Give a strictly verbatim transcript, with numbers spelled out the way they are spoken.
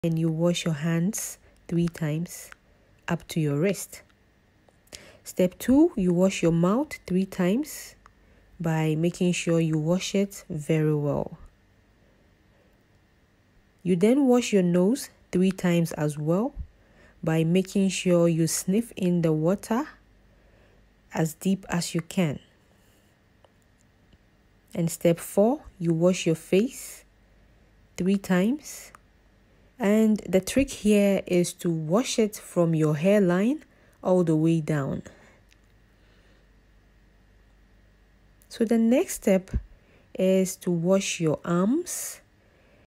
And you wash your hands three times up to your wrist. Step two, you wash your mouth three times by making sure you wash it very well. You then wash your nose three times as well by making sure you sniff in the water as deep as you can. And step four, you wash your face three times. And the trick here is to wash it from your hairline all the way down. So the next step is to wash your arms